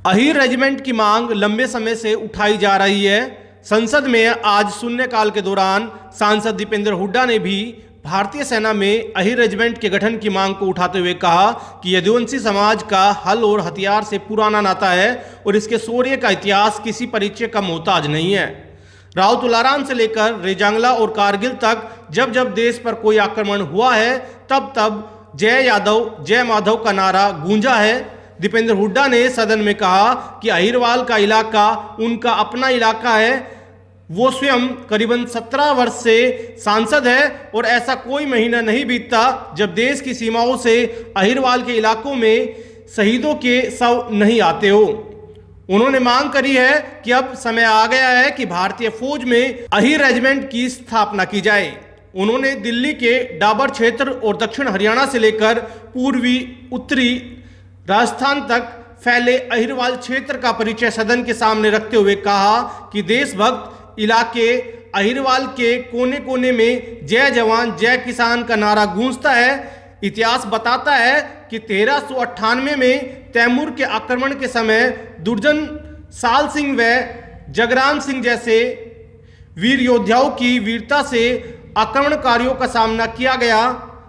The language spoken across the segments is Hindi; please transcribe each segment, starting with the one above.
अहीर रेजिमेंट की मांग लंबे समय से उठाई जा रही है। संसद में आज शून्यकाल के दौरान सांसद दीपेंद्र हुड्डा ने भी भारतीय सेना में अहीर रेजिमेंट के गठन की मांग को उठाते हुए कहा कि यदुवंशी समाज का हल और हथियार से पुराना नाता है और इसके शौर्य का इतिहास किसी परिचय का मोहताज नहीं है। राव तुलाराम से लेकर रेजांगला और कारगिल तक जब जब देश पर कोई आक्रमण हुआ है तब तब जय यादव जय माधव का नारा गूंजा है। दीपेंद्र हुड्डा ने सदन में कहा कि अहीरवाल का इलाका उनका अपना इलाका है। वो स्वयं करीबन 17 वर्ष से सांसद है और ऐसा कोई महीना नहीं बीतता जब देश की सीमाओं से अहीरवाल के इलाकों में शहीदों के शव नहीं आते हो। उन्होंने मांग करी है कि अब समय आ गया है कि भारतीय फौज में अहीर रेजिमेंट की स्थापना की जाए। उन्होंने दिल्ली के डाबर क्षेत्र और दक्षिण हरियाणा से लेकर पूर्वी उत्तरी राजस्थान तक फैले अहीरवाल क्षेत्र का परिचय सदन के सामने रखते हुए कहा कि देशभक्त इलाके अहीरवाल के कोने कोने में जय जवान जय किसान का नारा गूंजता है। इतिहास बताता है कि 1398 में तैमूर के आक्रमण के समय दुर्जन साल सिंह व जगराम सिंह जैसे वीर योद्धाओं की वीरता से आक्रमणकारियों का सामना किया गया।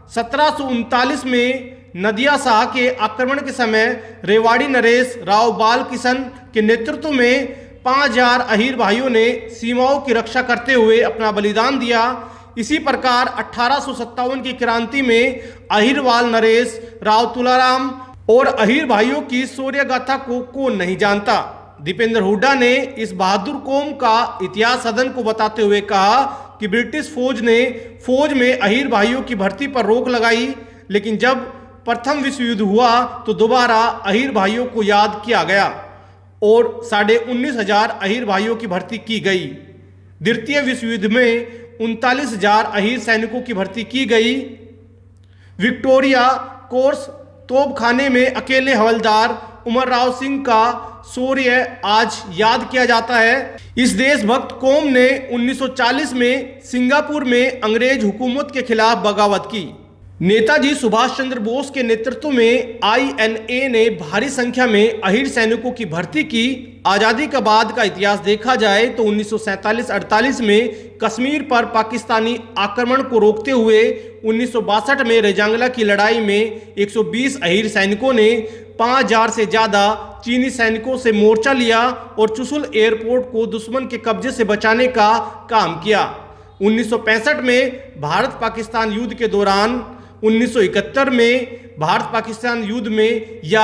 1739 में नदिया शाह के आक्रमण के समय रेवाड़ी नरेश राव बाल किशन के नेतृत्व में 5000 अहीर भाइयों ने सीमाओं की रक्षा करते हुए अपना बलिदान दिया। इसी प्रकार 1857 की क्रांति में अहीरवाल नरेश राव तुलाराम और अहीर भाइयों की शौर्य गाथा को कौन नहीं जानता। दीपेंद्र हुड्डा ने इस बहादुर कौम का इतिहास सदन को बताते हुए कहा कि ब्रिटिश फौज ने फौज में अहीर भाइयों की भर्ती पर रोक लगाई, लेकिन जब प्रथम विश्व युद्ध हुआ तो दोबारा अहीर भाइयों को याद किया गया और 19,500 अहीर भाइयों की भर्ती की गई। द्वितीय विश्व युद्ध में 39,000 अहीर सैनिकों की भर्ती की गई। विक्टोरिया कोर्स तोपखाने में अकेले हवलदार उमर राव सिंह का शौर्य आज याद किया जाता है। इस देशभक्त कौम ने 1940 में सिंगापुर में अंग्रेज हुकूमत के खिलाफ बगावत की। नेताजी सुभाष चंद्र बोस के नेतृत्व में INA ने भारी संख्या में अहीर सैनिकों की भर्ती की। आज़ादी के बाद का इतिहास देखा जाए तो 1947-48 में कश्मीर पर पाकिस्तानी आक्रमण को रोकते हुए 1962 में रेजांगला की लड़ाई में 120 अहीर सैनिकों ने 5000 से ज़्यादा चीनी सैनिकों से मोर्चा लिया और चुशुल एयरपोर्ट को दुश्मन के कब्जे से बचाने का काम किया। 1965 में भारत पाकिस्तान युद्ध के दौरान, 1971 में भारत पाकिस्तान युद्ध में या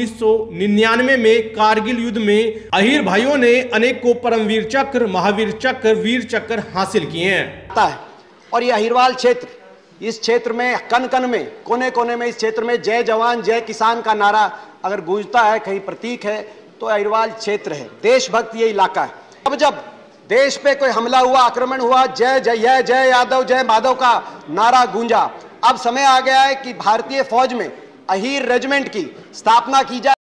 1999 में कारगिल युद्ध में अहीर भाइयों ने अनेक को परमवीर चक्र, महावीर चक्र, वीर चक्र हासिल किए हैं। और ये अहीरवाल क्षेत्र, इस क्षेत्र में कन कन में कोने कोने में इस क्षेत्र में जय जवान जय किसान का नारा अगर गूंजता है, कहीं प्रतीक है तो अहीरवाल क्षेत्र है। देशभक्त ये इलाका है। अब जब देश पे कोई हमला हुआ, आक्रमण हुआ, जय जय जय यादव जय माधव का नारा गूंजा। अब समय आ गया है कि भारतीय फौज में अहीर रेजिमेंट की स्थापना की जाए।